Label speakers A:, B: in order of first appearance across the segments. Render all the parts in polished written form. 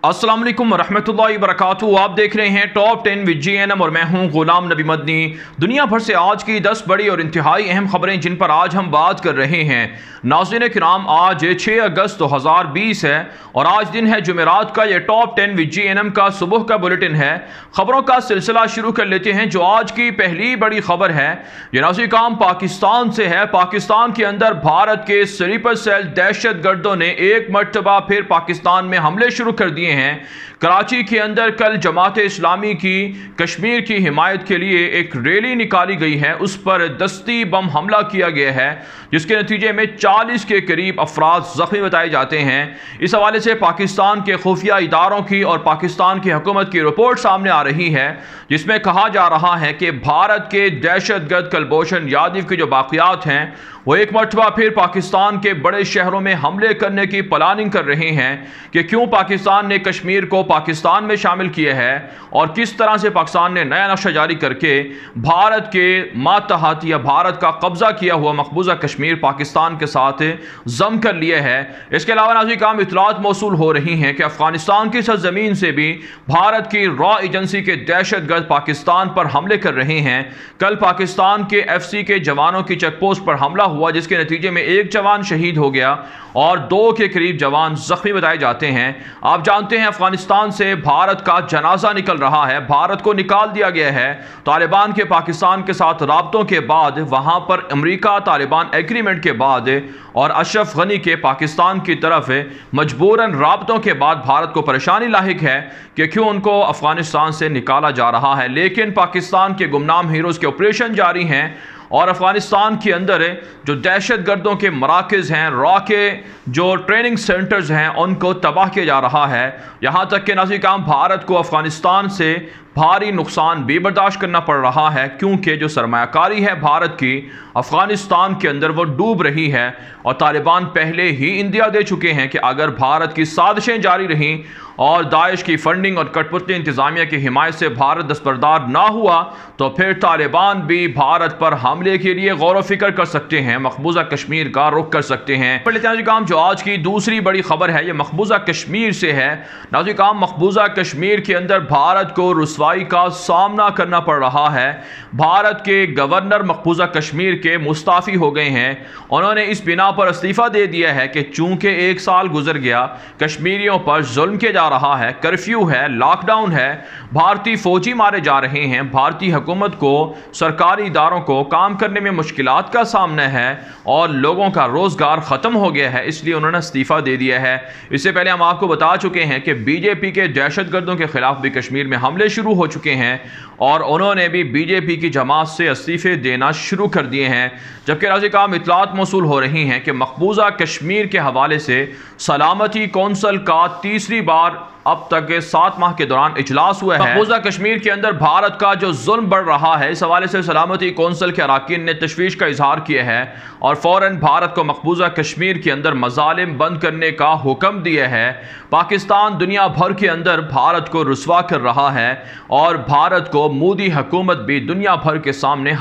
A: अस्सलाम वालेकुम रहमतुल्लाहि वबरकातुहू। आप देख रहे हैं टॉप 10 विद GNM और मैं हूं गुलाम नबी मदनी। दुनिया भर से आज की 10 बड़ी और इंतहाई अहम खबरें जिन पर आज हम बात कर रहे हैं। नाज़रीन किराम, आज 6 अगस्त 2020 है और आज दिन है जुमेरात का। यह टॉप 10 विद GNM का सुबह का बुलेटिन है। खबरों का सिलसिला शुरू कर लेते हैं। जो आज की पहली बड़ी खबर है ये नाज़रीन किराम पाकिस्तान से है। पाकिस्तान के अंदर भारत के स्लीपर सेल दहशत गर्दों ने एक मरतबा फिर पाकिस्तान में हमले शुरू कर दिए हैं। कराची के अंदर कल जमात इस्लामी की कश्मीर की हिमायत के लिए एक रैली निकाली गई है, उस पर दस्ती बम हमला किया गया है जिसके नतीजे में 40 के करीब अफराद जख्मी बताए जाते हैं। इस हवाले से पाकिस्तान के खुफिया इदारों की और पाकिस्तान की हुकूमत की रिपोर्ट सामने आ रही है जिसमें कहा जा रहा है कि भारत के दहशतगर्द कुलभूषण यादव के जो बाक़ियात हैं वो एक मरतबा फिर पाकिस्तान के बड़े शहरों में हमले करने की प्लानिंग कर रहे हैं कि क्यों पाकिस्तान ने कश्मीर को पाकिस्तान में शामिल किया है और किस तरह से पाकिस्तान ने नया नक्शा जारी करके भारत के मातहत या भारत का कब्जा किया हुआ मकबूजा कश्मीर पाकिस्तान के साथ जम कर लिया है। इसके अलावा नाज़रीन काम इतलात मौसूल हो रही हैं कि अफगानिस्तान की सरजमीन से भी भारत की रॉ एजेंसी के दहशतगर्द पाकिस्तान पर हमले कर रहे हैं। कल पाकिस्तान के FC के जवानों की चेकपोस्ट पर हमला हुआ जिसके नतीजे में एक जवान शहीद हो गया और 2 के करीब जवान जख्मी बताए जाते हैं। आप जानते हैं अफगानिस्तान से भारत का जनाजा निकल रहा है, भारत को निकाल दिया गया है तालिबान के पाकिस्तान के साथ राब्तों के बाद। वहां पर अमेरिका तालिबान एग्रीमेंट के बाद और अशरफ गनी के पाकिस्तान की तरफ मजबूरन राब्तों के बाद भारत को परेशानी लाहिक है कि क्यों उनको अफगानिस्तान से निकाला जा रहा है। लेकिन पाकिस्तान के गुमनाम हीरोज़ के ऑपरेशन जारी हैं और अफगानिस्तान के अंदर जो दहशत गर्दों के मराकज़ हैं, रॉ के जो ट्रेनिंग सेंटर्स हैं, उनको तबाह किया जा रहा है। यहाँ तक कि नाज़रीन काम भारत को अफगानिस्तान से भारी नुकसान भी बर्दाश्त करना पड़ रहा है क्योंकि जो सरमायाकारी है भारत की अफगानिस्तान के अंदर वो डूब रही है और तालिबान पहले ही इंदिया दे चुके हैं कि अगर भारत की साजिशें जारी रहीं और दाइश की फंडिंग और कठपुतली इंतजामिया की हिमायत से भारत दस्तबरदार ना हुआ तो फिर तालिबान भी भारत पर हमले के लिए गौर व फिक्र कर सकते हैं, मकबूजा कश्मीर का रुख कर सकते हैं। नाज़रीन काम जो आज की दूसरी बड़ी खबर है ये मकबूजा कश्मीर से है। नाज़रीन काम मकबूजा कश्मीर के अंदर भारत को रुसवाई का सामना करना पड़ रहा है। भारत के गवर्नर मकबूजा कश्मीर के मुस्ताफ़ी हो गए हैं। उन्होंने इस बिना पर इस्तीफ़ा दे दिया है कि चूंकि 1 साल गुजर गया, कश्मीरियों पर जुल्म किया जा रहा है, कर्फ्यू है, लॉकडाउन है, भारतीय फौजी मारे जा रहे हैं, भारतीय हुकूमत को सरकारी इदारों को काम करने में मुश्किलात का सामना है और लोगों का रोज़गार ख़त्म हो गया है, इसलिए उन्होंने इस्तीफ़ा दे दिया है। इससे पहले हम आपको बता चुके हैं कि BJP के दहशतगर्दों के खिलाफ भी कश्मीर में हमले शुरू हो चुके हैं और उन्होंने भी BJP की जमात से इस्तीफ़े देना शुरू कर दिए हैं। जबकि नाज़रीन काम इतलात मौसूल हो रही हैं कि मकबूजा कश्मीर के हवाले से सलामती कौंसल का तीसरी बार अब तक 7 माह के दौरान इजलास हुआ है। मकबूजा कश्मीर के अंदर भारत का जो जुल्म बढ़ रहा है इस हवाले से सलामती कौंसिल के अरकान ने तशवीश का इजहार किया है और फ़ौरन भारत को मकबूजा कश्मीर के अंदर मज़ालिम बंद करने का हुक्म दिया है। पाकिस्तान दुनिया भर के अंदर भारत को रुसवा कर रहा है और भारत को मोदी हुकूमत भी दुनिया भर के सामने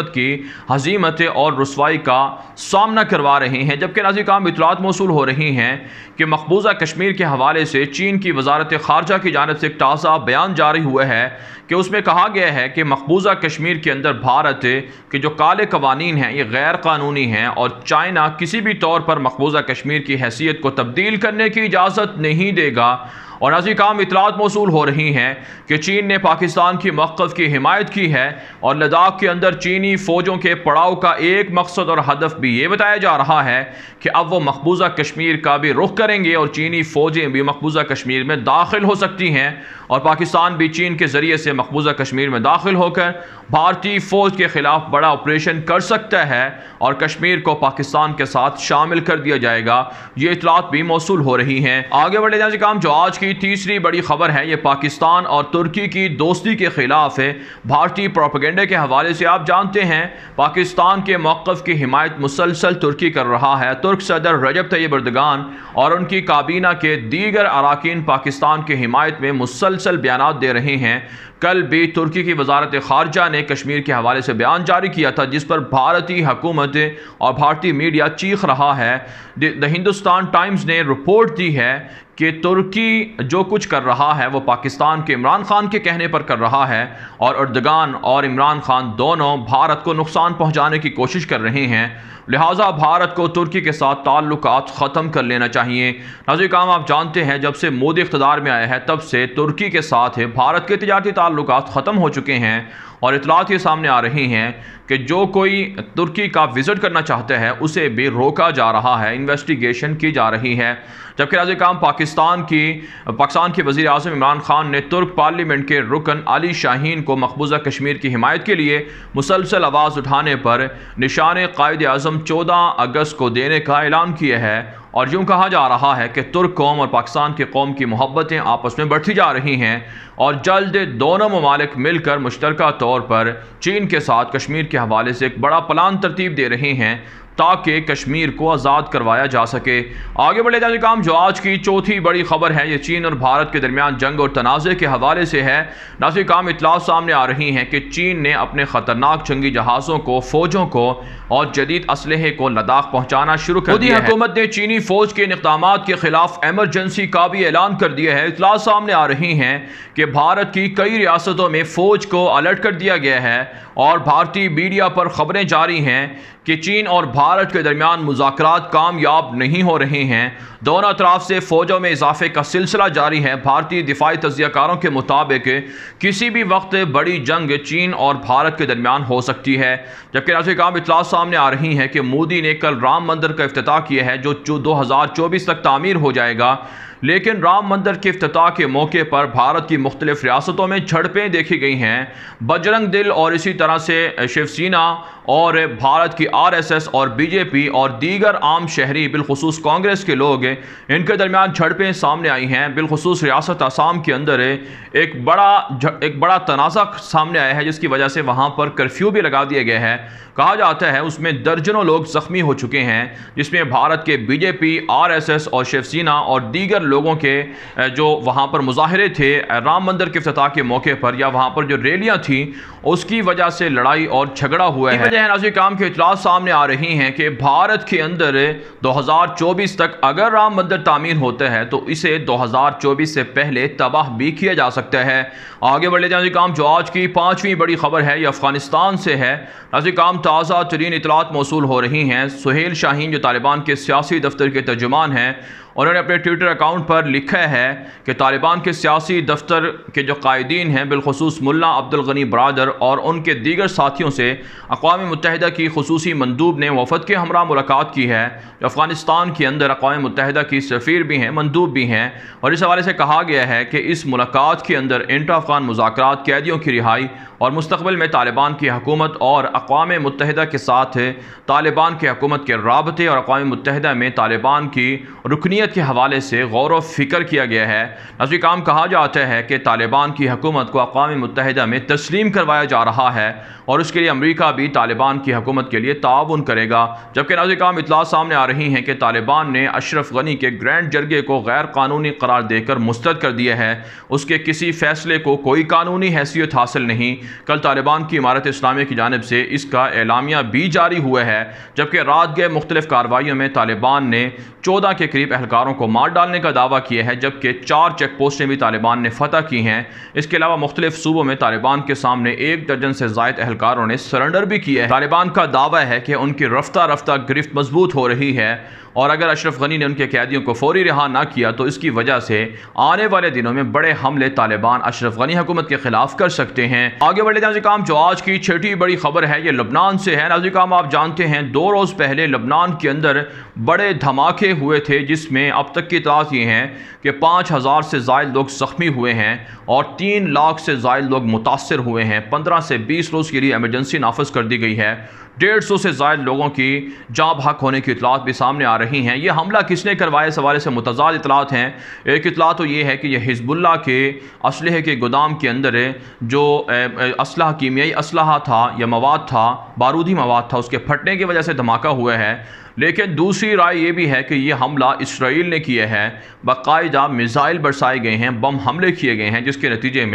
A: हजीमत और रुसवाई का सामना करवा रहे हैं। जबकि नाज़रीन काम इतलात मौसूल हो रही हैं कि मकबूजा कश्मीर के हवाले से चीन की वजारत खारजा की जानिब से एक ताज़ा बयान जारी हुआ है कि उसमें कहा गया है कि मकबूजा कश्मीर के अंदर भारत के जो काले कवानीन हैं ये गैर कानूनी हैं और चाइना किसी भी तौर पर मकबूजा कश्मीर की हैसियत को तब्दील करने की इजाज़त नहीं देगा। और नाज़रीन काम इतलात मौसूल हो रही हैं कि चीन ने पाकिस्तान की मौक़िफ़ की हिमायत की है और लद्दाख के अंदर चीनी फ़ौजों के पड़ाव का एक मकसद और हदफ भी ये बताया जा रहा है कि अब वो मकबूजा कश्मीर का भी रुख करेंगे और चीनी फ़ौजें भी मकबूजा कश्मीर में दाखिल हो सकती हैं और पाकिस्तान भी चीन के ज़रिए से मकबूजा कश्मीर में दाखिल होकर भारतीय फ़ौज के ख़िलाफ़ बड़ा ऑपरेशन कर सकता है और कश्मीर को पाकिस्तान के साथ शामिल कर दिया जाएगा। ये इतलात भी मौसूल हो रही हैं। आगे बढ़े जाने काम जो आज की तीसरी बड़ी खबर है ये पाकिस्तान और तुर्की की दोस्ती के खिलाफ है। भारतीय प्रोपेगेंडा के हवाले से आप जानते हैं पाकिस्तान के मौक़िफ़ की हिमायत मुसलसल तुर्की कर रहा है। तुर्क सदर रजब तैयब एर्दोगान और उनकी काबीना के दीगर अरकान पाकिस्तान की हिमायत में मुसलसल बयान दे रहे हैं। कल भी तुर्की की वजारत खारजा ने कश्मीर के हवाले से बयान जारी किया था जिस पर भारतीय हुकूमत और भारतीय मीडिया चीख रहा है। द हिंदुस्तान टाइम्स ने रिपोर्ट दी है कि तुर्की जो कुछ कर रहा है वो पाकिस्तान के इमरान खान के कहने पर कर रहा है और अर्दगान और इमरान खान दोनों भारत को नुकसान पहुंचाने की कोशिश कर रहे हैं। लिहाजा भारत को तुर्की के साथ ताल्लुकात ख़त्म कर लेना चाहिए। नाज़रीन काम आप जानते हैं जब से मोदी इक़्तिदार में आया है तब से तुर्की के साथ भारत के तिजारती ताल्लुकात ख़त्म हो चुके हैं और इतलात ये सामने आ रही हैं कि जो कोई तुर्की का विज़िट करना चाहता है उसे भी रोका जा रहा है, इन्वेस्टिगेशन की जा रही है। जबकि नाज़रीन काम पाकिस्तान के वज़ीर आज़म इमरान खान ने तुर्क पार्लियामेंट के रुकन अली शाहीन को मकबूजा कश्मीर की हिमायत के लिए मुसलसल आवाज़ उठाने पर निशान कायद आज़म 14 अगस्त को देने का ऐलान किया है। और यूँ कहा जा रहा है कि तुर्क कौम और पाकिस्तान की कौम की मोहब्बतें आपस में बढ़ती जा रही हैं और जल्द दोनों ममालिक मिलकर मुश्तरका तौर पर चीन के साथ कश्मीर के हवाले से एक बड़ा प्लान तरतीब दे रहे हैं ताकि कश्मीर को आज़ाद करवाया जा सके। आगे बढ़े जाने काम जो आज की चौथी बड़ी खबर है ये चीन और भारत के दरमियान जंग और तनाज़े के हवाले से है। नाज़रीन काम इतलात सामने आ रही हैं कि चीन ने अपने ख़तरनाक जंगी जहाज़ों को, फ़ौजों को और जदीद असलहे को लद्दाख पहुँचाना शुरू कर दिया है। हुकूमत ने चीनी फ़ौज के इक़दामात के ख़िलाफ़ एमरजेंसी का भी ऐलान कर दिया है। इतलात सामने आ रही हैं कि भारत की कई रियासतों में फ़ौज को अलर्ट कर दिया गया है और भारतीय मीडिया पर ख़बरें जारी हैं कि चीन और भारत के दरमियान मुज़ाकरात कामयाब नहीं हो रहे हैं। दोनों तरफ से फ़ौजों में इजाफे का सिलसिला जारी है। भारतीय दिफाई तज्ज़ियाकारों के मुताबिक किसी भी वक्त बड़ी जंग चीन और भारत के दरमियान हो सकती है। जबकि नाज़रीन काम इतलात सामने आ रही हैं कि मोदी ने कल राम मंदिर का इफ्तिताह किया है जो 2024 तक तामीर हो जाएगा। लेकिन राम मंदिर के इफ्तिताह के मौके पर भारत की मुख्तलिफ रियासतों में झड़पें देखी गई हैं। बजरंग दल और इसी तरह से शिवसेना और भारत की RSS और BJP और दीगर आम शहरी बिलखुसूस कांग्रेस के लोग इनके दरमियान झड़पें सामने आई हैं। बिलखुसूस रियासत आसाम के अंदर एक बड़ा तनाज़ा सामने आया है जिसकी वजह से वहाँ पर कर्फ्यू भी लगा दिया गया है। कहा जाता है उसमें दर्जनों लोग ज़ख्मी हो चुके हैं जिसमें भारत के BJP, RSS और शिवसेना और दीगर लोगों के जो वहाँ पर मुजाहरे थे राम मंदिर के इफ्तिताह के मौके पर या वहाँ पर जो रैलियाँ थी उसकी वजह से लड़ाई और झगड़ा हुआ है। नाज़रीन काम के इतलात सामने आ रही हैं कि भारत के अंदर 2024 तक अगर राम मंदिर तामीर होता है तो इसे 2024 से पहले तबाह भी किया जा सकता है। आगे बढ़े जाने काम जो आज की पाँचवीं बड़ी खबर है ये अफ़गानिस्तान से है। नाज़रीन काम ताज़ा तरीन इतलात मौसूल हो रही हैं। सुहेल शाहीन जो तालिबान के सियासी दफ्तर के तर्जुमान हैं उन्होंने अपने ट्विटर अकाउंट पर लिखा है कि तालिबान के सियासी दफ्तर के जो कायदीन हैं बिलखुसूस मुल्ला अब्दुल गनी बरादर और उनके दीगर साथियों से अक़वाम मुत्तहिदा की खुसूसी मंदूब ने वफ़द के हमरा मुलाकात की है। जो अफ़गानिस्तान के अंदर अक़वाम मुत्तहिदा की सफ़ीर भी हैं, मंदूब भी हैं और इस हवाले से कहा गया है कि इस मुलाकात के अंदर इंटर अफ़गान मुज़ाकरात, कैदियों की रिहाई और मुस्तक़बिल में तालिबान की हुकूमत और अक़वाम मुत्तहिदा के साथ तालिबान की हुकूमत के राबते और अक़वाम मुत्तहिदा में तालिबान की रुकनीत के हवाले से गौर व फिक्र किया गया है। नाज़रीन काम कहा जाता है कि तालिबान की हुकूमत को अक़वाम मुत्तहिदा में तस्लीम करवाया जा रहा है और उसके लिए अमरीका भी तालिबान की हुकूमत के लिए ताउन करेगा। जबकि नाज़रीन काम इतलात सामने आ रही हैं कि तालिबान ने अशरफ गनी के ग्रैंड जरगे को गैर कानूनी करार देकर मुस्तरद कर दिया है। उसके किसी फैसले को कोई कानूनी हैसियत हासिल नहीं। कल तालिबान की इमारत इस्लामिया की जानिब से इसका एलामिया भी जारी हुआ है। जबकि रात गए मुख्तलिफ कार्रवाइयों में तालिबान ने 14 के करीब एहलकारों को मार डालने का दावा किया है जबकि 4 चेक पोस्टें भी तालिबान ने फतह की हैं। इसके अलावा मुख्तलिफ सूबों में तालिबान के सामने 1 दर्जन से ज़ायद एहलकारों ने सरेंडर भी किया है। तालिबान का दावा है कि उनकी रफ्ता रफ्ता गिरफ्त मजबूत हो रही है और अगर अशरफ गनी ने उनके कैदियों को फौरी रिहा ना किया तो इसकी वजह से आने वाले दिनों में बड़े हमले तालिबान अशरफ गनी हुकूमत के खिलाफ कर सकते हैं। आगे बढ़े नाज़रीन काम जो आज की छठी बड़ी खबर है ये लबनान से है। नाज़रीन काम आप जानते हैं 2 रोज़ पहले लबनान के अंदर बड़े धमाके हुए थे जिसमें अब तक की इत्तलात ये हैं कि 5000 से ज़ायद लोग ज़ख्मी हुए हैं और 3 लाख से ज़ायद लोग मुतासर हुए हैं। 15 से 20 रोज़ के लिए एमरजेंसी नाफिज कर दी गई है। 150 से ज़ायद लोगों की जाँ भाग होने की इतलात भी सामने आ रही हैं। ये हमला किसने करवाया इस हवाले से मुतज़ाद इतलात हैं। एक इतलात तो ये है कि यह हिज़्बुल्लाह के असलहे के गोदाम के अंदर जो असलहा कीमियाई असलहा था या मवाद था, बारूदी मवाद था, उसके फटने की वजह से धमाका हुआ है। लेकिन दूसरी राय ये भी है कि यह हमला इसराइल ने किया है। बाकायदा मिसाइल बरसाए गए हैं, बम हमले किए गए हैं जिसके नतीजे में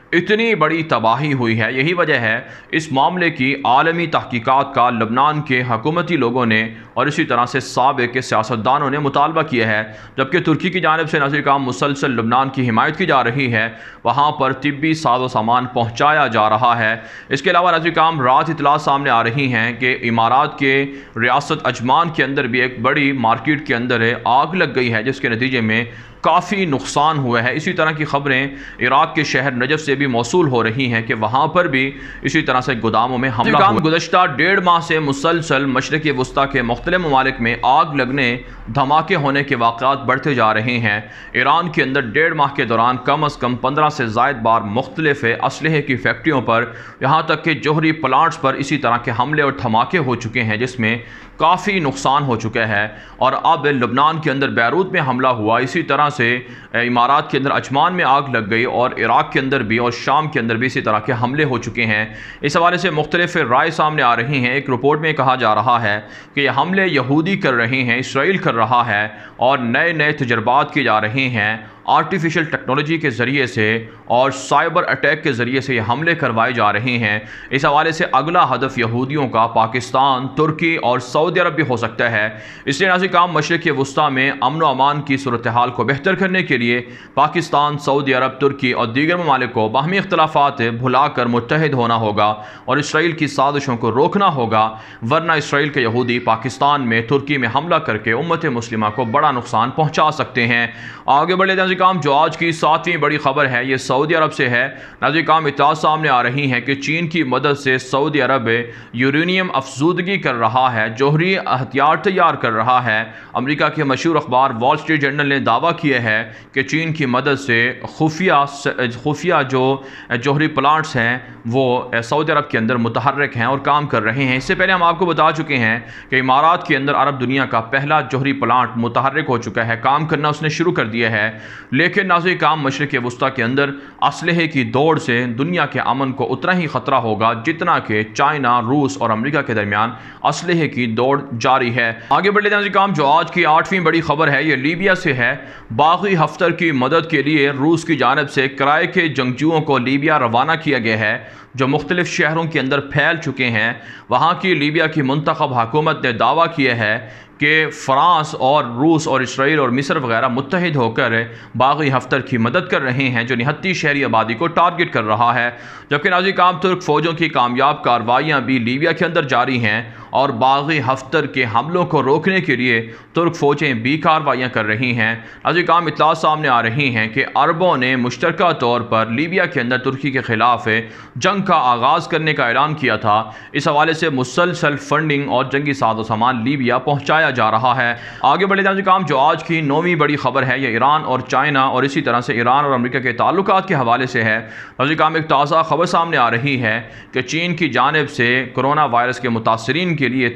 A: इतनी बड़ी तबाही हुई है। यही वजह है इस मामले की आलमी तहकीकात का लबनान के हकूमती लोगों ने और इसी तरह से साबिक़ के सियासतदानों ने मुतालबा किया है। जबकि तुर्की की जानिब से नाज़िर काम मुसलसल लबनान की हिमायत की जा रही है, वहाँ पर तिब्बी साजो सामान पहुँचाया जा रहा है। इसके अलावा नाज़िर काम रात इतला सामने आ रही हैं कि इमारात के रियासत अजमान के अंदर भी एक बड़ी मार्केट के अंदर आग लग गई है, जिसके नतीजे में काफ़ी नुकसान हुआ है। इसी तरह की खबरें इराक़ के शहर नजफ़ से भी मौसूल हो रही हैं कि वहाँ पर भी इसी तरह से गोदामों में हमला हुआ। गुज़श्ता 1.5 माह से मुसलसल मशरिक़ी वस्ता के मुख्तलिफ़ ममालिक में आग लगने, धमाके होने के वाक़यात बढ़ते जा रहे हैं। ईरान के अंदर 1.5 माह के दौरान कम अज़ कम 15 से ज़ायद बार मुख्तलिफ़ असलहे की फैक्ट्रियों पर, यहाँ तक कि जोहरी प्लांट्स पर इसी तरह के हमले और धमाके हो चुके हैं, जिसमें काफ़ी नुकसान हो चुका है। और अब लबनान के अंदर बैरूत में हमला हुआ, इसी तरह से इमारात के अंदर अजमान में आग लग गई और इराक़ के अंदर भी और शाम के अंदर भी इसी तरह के हमले हो चुके हैं। इस हवाले से मुख्तलिफ राय सामने आ रही हैं। एक रिपोर्ट में कहा जा रहा है कि यह हमले यहूदी कर रहे हैं, इसराइल कर रहा है और नए नए तजर्बात किए जा रहे हैं आर्टिफिशियल टेक्नोलॉजी के ज़रिए से और साइबर अटैक के ज़रिए से ये हमले करवाए जा रहे हैं। इस हवाले से अगला हदफ यहूदियों का पाकिस्तान, तुर्की और सऊदी अरब भी हो सकता है। इसलिए नाज़िर काम मशरिक़ वस्ता में अमन व अमान की सूरत हाल को बेहतर करने के लिए पाकिस्तान, सऊदी अरब, तुर्की और दीगर ममालिक को बाहमी इख्तलाफात भुलाकर मुत्तहिद होना होगा और इसराइल की साजिशों को रोकना होगा, वरना इसराइल के यहूदी पाकिस्तान में, तुर्की में हमला करके उम्मत मुस्लिमा को बड़ा नुकसान पहुँचा सकते हैं। आगे बढ़े नाज़िर काम, जो आज की 7वीं बड़ी खबर है ये सऊदी अरब से है। नाज़िर काम इत्तला सामने आ रही हैं कि चीन की मदद से सऊदी अरब यूरेनियम अफजूदगी कर रहा है, जोहरी हथियार तैयार कर रहा है। अमेरिका के मशहूर अखबार वॉल स्ट्रीट जर्नल ने दावा किया है कि चीन की मदद से खुफिया जो जोहरी प्लांट्स हैं वो सऊदी अरब के अंदर मुतहर्रिक हैं और काम कर रहे हैं। इससे पहले हम आपको बता चुके हैं कि इमारात के अंदर अरब दुनिया का पहला जोहरी प्लांट मुतहर्रिक हो चुका है, काम करना उसने शुरू कर दिया है। लेकिन नाज़िर काम मशरिक़ वस्ता के अंदर असलहे की दौड़ से दुनिया के अमन को उतना ही ख़तरा होगा जितना कि चाइना, रूस और अमेरिका के दरमियान असलहे की दौड़ जारी है। आगे बढ़े नाज़िर काम, जो आज की 8वीं बड़ी खबर है ये लीबिया से है। बागी हफ्तर की मदद के लिए रूस की जानिब से किराए के जंगजुओं को लीबिया रवाना किया गया है, जो मुख्तलिफ शहरों के अंदर फैल चुके हैं। वहाँ की लीबिया की मुंतखब हुकूमत ने दावा किया है कि फ़्रांस और रूस और इसराइल और मिस्र वगैरह मुत्तहिद होकर बागी हफ्तर की मदद कर रहे हैं, जो निहत्ती शहरी आबादी को टारगेट कर रहा है। जबकि नाज़िर काम तुर्क फ़ौजों की कामयाब कार्रवाइयाँ भी लीबिया के अंदर जारी हैं और बागी हफ्तर के हमलों को रोकने के लिए तुर्क फ़ौजें भी कार्रवाइयाँ कर रही हैं। नाज़िर काम इत्तला सामने आ रही हैं कि अरबों ने मुश्तरका तौर पर लीबिया के अंदर तुर्की के ख़िलाफ़ जंग का आगाज़ करने का ऐलान किया था। इस हवाले से मुसलसल फंडिंग और जंगी साजो सामान लीबिया पहुँचाया जा रहा है। आगे बढ़े नाज़िर काम, जो आज की 9वीं बड़ी खबर है ये ईरान और चाइना और इसी तरह से ईरान और अमेरिका के ताल्लुकात के हवाले से है। नाज़िर काम, एक ताज़ा खबर सामने आ रही है कि चीन की जानिब से कोरोना वायरस के मुतासरीन के लिए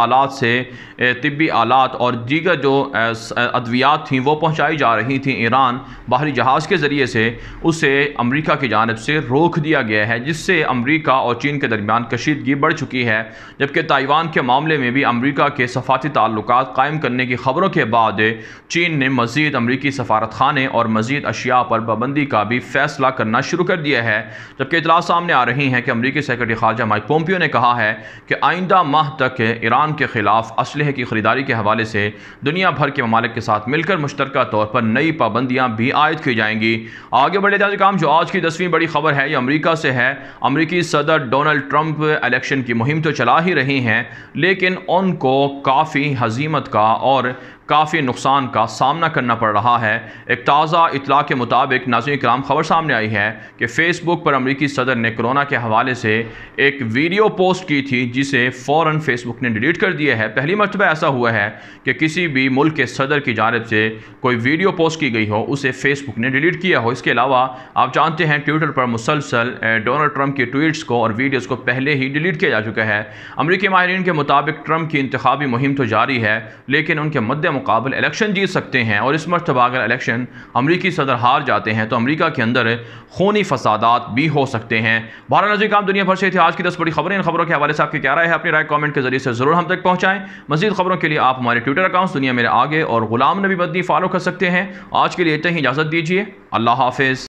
A: तिब्बी आलात और दीगर जो अद्वियात थीं वो पहुँचाई जा रही थी ईरान बाहरी जहाज़ के ज़रिए से, उसे अमेरिका की जानिब से रोक दिया गया है, जिससे अमेरिका और चीन के दरमियान कशीदगी बढ़ चुकी है। जबकि ताइवान के मामले में भी अमेरिका के सफारती ताल्लुकात कायम करने की खबरों के बाद चीन ने मज़ीद अमरीकी सफारत खाने और मज़ीद अशिया पर पाबंदी का भी फैसला करना शुरू कर दिया है। जबकि इतला सामने आ रही हैं कि अमरीकी सेक्रेटरी ख़ारजा माइक पोम्पियो ने कहा है कि आइंदा माह तक ईरान के ख़िलाफ़ असलहे की ख़रीदारी के हवाले से दुनिया भर के ममालिक के साथ मिलकर मुश्तरका तौर पर नई पाबंदियाँ भी आयद की जाएंगी। आगे बढ़े नाज़िर काम, जो आज की 10वीं बड़ी खबर है ये अमरीका से है। अमरीकी सदर डोनाल्ड ट्रंप इलेक्शन की मुहिम तो चला ही रही हैं, लेकिन उनको काफ़ी हज़ीमत का और काफ़ी नुकसान का सामना करना पड़ रहा है। एक ताज़ा इतला के मुताबिक नाज़रीन किराम खबर सामने आई है कि फ़ेसबुक पर अमरीकी सदर ने कोरोना के हवाले से एक वीडियो पोस्ट की थी, जिसे फ़ौरन फ़ेसबुक ने डिलीट कर दिया है। पहली मरतबा ऐसा हुआ है कि किसी भी मुल्क के सदर की जानिब से कोई वीडियो पोस्ट की गई हो उसे फ़ेसबुक ने डिलीट किया हो। इसके अलावा आप जानते हैं ट्विटर पर मुसलसल डोनाल्ड ट्रंप की ट्वीट्स को और वीडियोज़ को पहले ही डिलीट किया जा चुका है। अमरीकी माहिरीन के मुताबिक ट्रंप की इंतखाबी मुहिम तो जारी है, लेकिन उनके मद्दे मुकाबल इलेक्शन जीत सकते हैं और इस मरतबा अगर इलेक्शन अमरीकी सदर हार जाते हैं तो अमरीका के अंदर खूनी फसादात भी हो सकते हैं। बहरहाल नाज़रीन काम, दुनिया भर से थी आज की 10 बड़ी खबरें। इन खबरों के हवाले से आपकी क्या राय है? अपनी राय कमेंट के जरिए से ज़रूर हम तक पहुँचाएं। मज़ीद खबरों के लिए आप हमारे ट्विटर अकाउंट्स दुनिया मेरे आगे और गुलाम नबी मदनी फॉलो कर सकते हैं। आज के लिए इतना ही, इजाज़त दीजिए। अल्लाह हाफिज़।